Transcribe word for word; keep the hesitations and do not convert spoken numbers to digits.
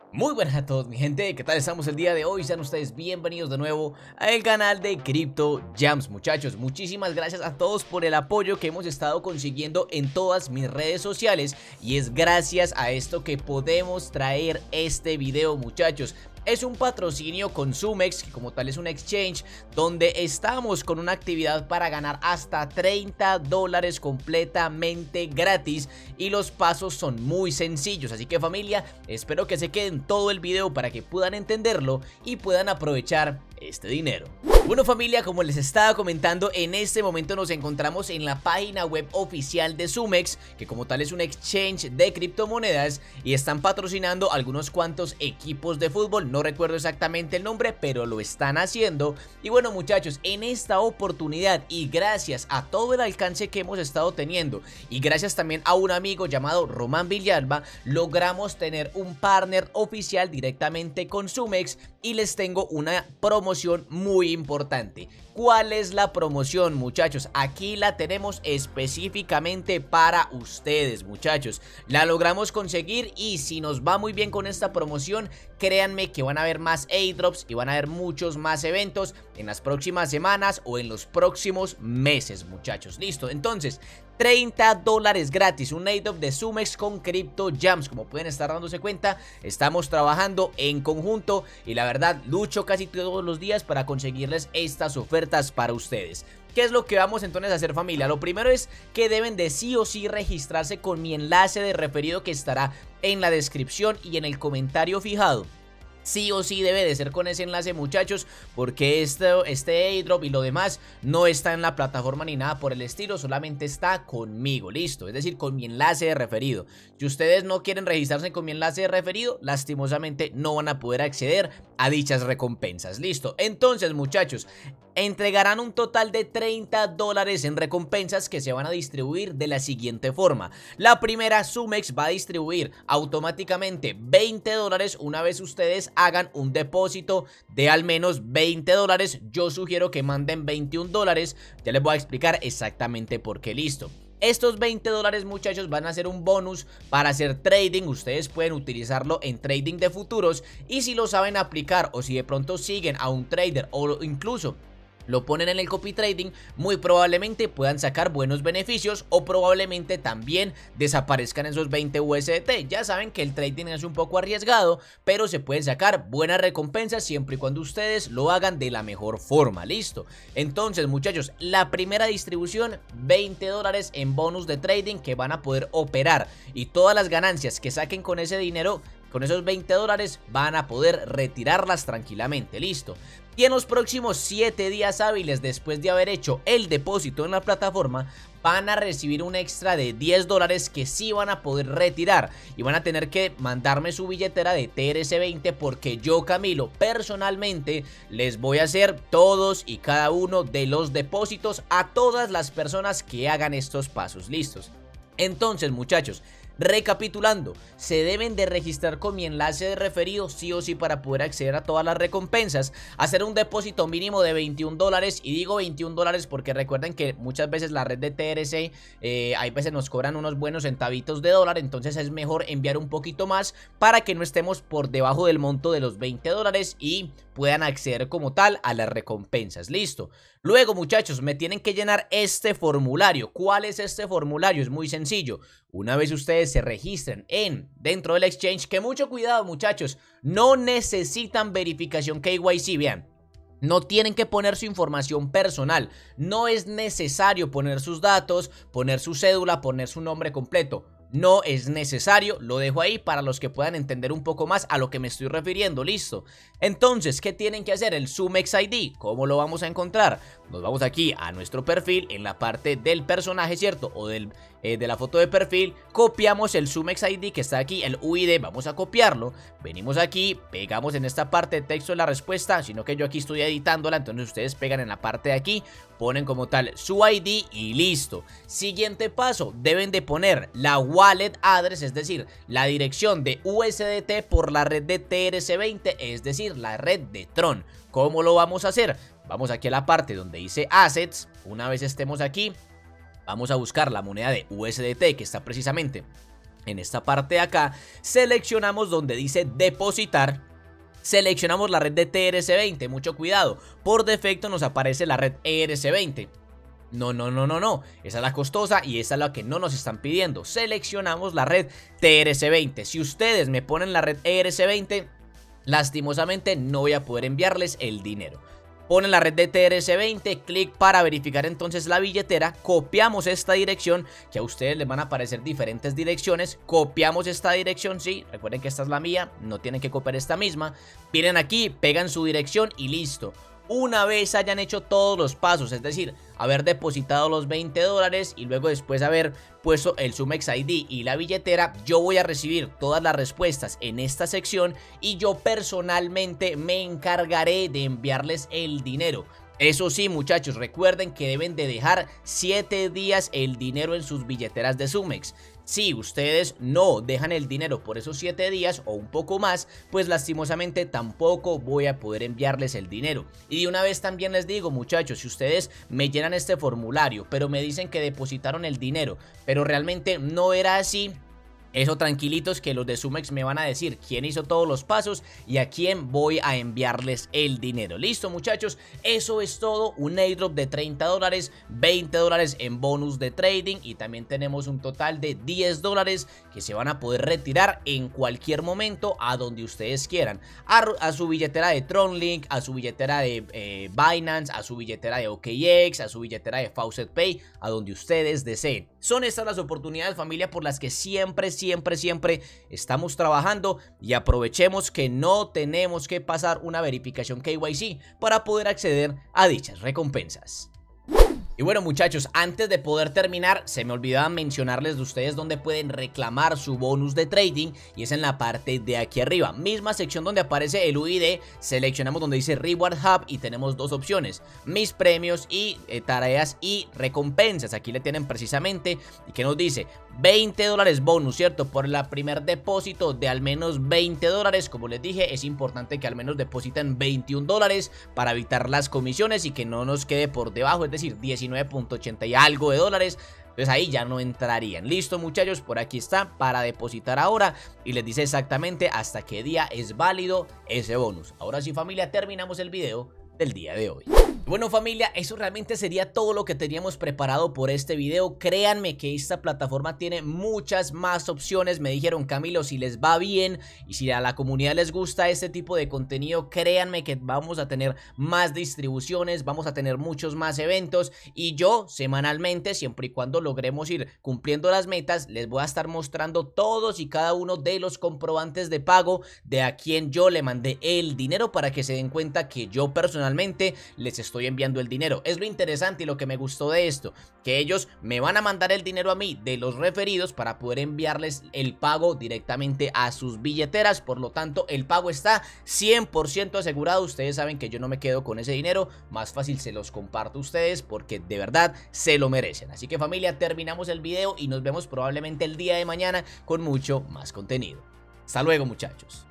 Muy buenas a todos mi gente, ¿qué tal estamos el día de hoy? Sean ustedes bienvenidos de nuevo al canal de Crypto Jams. Muchachos, muchísimas gracias a todos por el apoyo que hemos estado consiguiendo en todas mis redes sociales. Y es gracias a esto que podemos traer este video, muchachos. Es un patrocinio con Sumex, que como tal es un exchange donde estamos con una actividad para ganar hasta treinta dólares completamente gratis. Y los pasos son muy sencillos, así que familia, espero que se queden todo el video para que puedan entenderlo y puedan aprovechar este dinero. Bueno familia, como les estaba comentando, en este momento nos encontramos en la página web oficial de Sumex, que como tal es un exchange de criptomonedas y están patrocinando algunos cuantos equipos de fútbol. No recuerdo exactamente el nombre, pero lo están haciendo. Y bueno muchachos, en esta oportunidad y gracias a todo el alcance que hemos estado teniendo y gracias también a un amigo llamado Román Villalba, logramos tener un partner oficial directamente con Sumex y les tengo una promoción muy importante. ¿Cuál es la promoción, muchachos? Aquí la tenemos específicamente para ustedes, muchachos. La logramos conseguir y si nos va muy bien con esta promoción, créanme que van a haber más airdrops y van a haber muchos más eventos en las próximas semanas o en los próximos meses, muchachos. Listo, entonces treinta dólares gratis, un airdrop de Sumex con Crypto Jams. Como pueden estar dándose cuenta, estamos trabajando en conjunto y la verdad lucho casi todos los días para conseguirles estas ofertas para ustedes. ¿Qué es lo que vamos entonces a hacer, familia? Lo primero es que deben de sí o sí registrarse con mi enlace de referido que estará en la descripción y en el comentario fijado. Sí o sí debe de ser con ese enlace, muchachos, porque este, este airdrop y lo demás no está en la plataforma ni nada por el estilo, solamente está conmigo, listo, es decir, con mi enlace de referido. Si ustedes no quieren registrarse con mi enlace de referido, lastimosamente no van a poder acceder a dichas recompensas, listo. Entonces, muchachos, entregarán un total de treinta dólares en recompensas que se van a distribuir de la siguiente forma. La primera, Sumex va a distribuir automáticamente veinte dólares una vez ustedes hagan un depósito de al menos veinte dólares. Yo sugiero que manden veintiún dólares, ya les voy a explicar exactamente por qué, listo. Estos veinte dólares, muchachos, van a ser un bonus para hacer trading. Ustedes pueden utilizarlo en trading de futuros y si lo saben aplicar o si de pronto siguen a un trader o incluso lo ponen en el copy trading, muy probablemente puedan sacar buenos beneficios o probablemente también desaparezcan esos veinte U S D T. Ya saben que el trading es un poco arriesgado, pero se pueden sacar buenas recompensas siempre y cuando ustedes lo hagan de la mejor forma, listo. Entonces muchachos, la primera distribución, veinte dólares en bonus de trading que van a poder operar y todas las ganancias que saquen con ese dinero, con esos veinte dólares, van a poder retirarlas tranquilamente, listo. Y en los próximos siete días hábiles después de haber hecho el depósito en la plataforma, van a recibir un extra de diez dólares que sí van a poder retirar y van a tener que mandarme su billetera de T R C veinte porque yo, Camilo, personalmente les voy a hacer todos y cada uno de los depósitos a todas las personas que hagan estos pasos, listos. Entonces, muchachos, recapitulando, se deben de registrar con mi enlace de referido sí o sí para poder acceder a todas las recompensas, hacer un depósito mínimo de veintiún dólares, y digo veintiún dólares porque recuerden que muchas veces la red de T R C, eh, hay veces nos cobran unos buenos centavitos de dólar, entonces es mejor enviar un poquito más para que no estemos por debajo del monto de los veinte dólares y puedan acceder como tal a las recompensas, listo. Luego muchachos, me tienen que llenar este formulario. ¿Cuál es este formulario? Es muy sencillo. Una vez ustedes se registren en dentro del exchange, que mucho cuidado muchachos, no necesitan verificación K Y C, vean. No tienen que poner su información personal, no es necesario poner sus datos, poner su cédula, poner su nombre completo. No es necesario, lo dejo ahí para los que puedan entender un poco más a lo que me estoy refiriendo, listo. Entonces, ¿qué tienen que hacer? El Sumex I D, ¿cómo lo vamos a encontrar? Nos vamos aquí a nuestro perfil, en la parte del personaje, ¿cierto? O del, eh, de la foto de perfil, copiamos el Sumex I D que está aquí, el U I D, vamos a copiarlo. Venimos aquí, pegamos en esta parte de texto de la respuesta, sino que yo aquí estoy editándola, entonces ustedes pegan en la parte de aquí, ponen como tal su I D y listo. Siguiente paso, deben de poner la wallet address, es decir, la dirección de U S D T por la red de T R C veinte, es decir, la red de Tron. ¿Cómo lo vamos a hacer? Vamos aquí a la parte donde dice Assets. Una vez estemos aquí, vamos a buscar la moneda de U S D T que está precisamente En esta parte de acá seleccionamos donde dice depositar. Seleccionamos la red de T R C veinte, mucho cuidado, por defecto nos aparece la red E R C veinte. No, no, no, no, no, esa es la costosa y esa es la que no nos están pidiendo. Seleccionamos la red T R C veinte. Si ustedes me ponen la red E R C veinte, lastimosamente no voy a poder enviarles el dinero. Ponen la red de T R C veinte, clic para verificar entonces la billetera, copiamos esta dirección, que a ustedes les van a aparecer diferentes direcciones, copiamos esta dirección, sí, recuerden que esta es la mía, no tienen que copiar esta misma, vienen aquí, pegan su dirección y listo. Una vez hayan hecho todos los pasos, es decir, haber depositado los veinte dólares y luego después haber puesto el Zumex I D y la billetera, yo voy a recibir todas las respuestas en esta sección y yo personalmente me encargaré de enviarles el dinero. Eso sí, muchachos, recuerden que deben de dejar siete días el dinero en sus billeteras de Zumex. Si ustedes no dejan el dinero por esos siete días o un poco más, pues lastimosamente tampoco voy a poder enviarles el dinero. Y de una vez también les digo, muchachos, si ustedes me llenan este formulario, pero me dicen que depositaron el dinero, pero realmente no era así, eso tranquilitos que los de Zumex me van a decir quién hizo todos los pasos y a quién voy a enviarles el dinero. Listo, muchachos, eso es todo. Un airdrop de treinta dólares, veinte dólares en bonus de trading y también tenemos un total de diez dólares que se van a poder retirar en cualquier momento a donde ustedes quieran. A, a su billetera de TronLink, a su billetera de eh, Binance, a su billetera de O K X, a su billetera de Faucet Pay, a donde ustedes deseen. Son estas las oportunidades, familia, por las que siempre, siempre, siempre estamos trabajando y aprovechemos que no tenemos que pasar una verificación K Y C para poder acceder a dichas recompensas. Y bueno, muchachos, antes de poder terminar, se me olvidaba mencionarles de ustedes dónde pueden reclamar su bonus de trading y es en la parte de aquí arriba, misma sección donde aparece el U I D, seleccionamos donde dice Reward Hub y tenemos dos opciones, mis premios y eh, tareas y recompensas. Aquí le tienen precisamente y que nos dice veinte dólares bonus, ¿cierto? Por el primer depósito de al menos veinte dólares, como les dije, es importante que al menos depositen veintiún dólares para evitar las comisiones y que no nos quede por debajo, es decir, diecinueve punto ochenta y algo de dólares. Entonces ahí ya no entrarían. Listo, muchachos, por aquí está para depositar ahora y les dice exactamente hasta qué día es válido ese bonus. Ahora sí, familia, terminamos el video del día de hoy. Bueno, familia, eso realmente sería todo lo que teníamos preparado por este video. Créanme que esta plataforma tiene muchas más opciones. Me dijeron, Camilo, si les va bien y si a la comunidad les gusta este tipo de contenido, créanme que vamos a tener más distribuciones, vamos a tener muchos más eventos y yo semanalmente, siempre y cuando logremos ir cumpliendo las metas, les voy a estar mostrando todos y cada uno de los comprobantes de pago de a quien yo le mandé el dinero para que se den cuenta que yo personalmente les estoy enviando el dinero. Es lo interesante y lo que me gustó de esto, que ellos me van a mandar el dinero a mí de los referidos para poder enviarles el pago directamente a sus billeteras. Por lo tanto, el pago está cien por ciento asegurado. Ustedes saben que yo no me quedo con ese dinero, más fácil se los comparto a ustedes porque de verdad se lo merecen. Así que, familia, terminamos el video y nos vemos probablemente el día de mañana con mucho más contenido. Hasta luego, muchachos.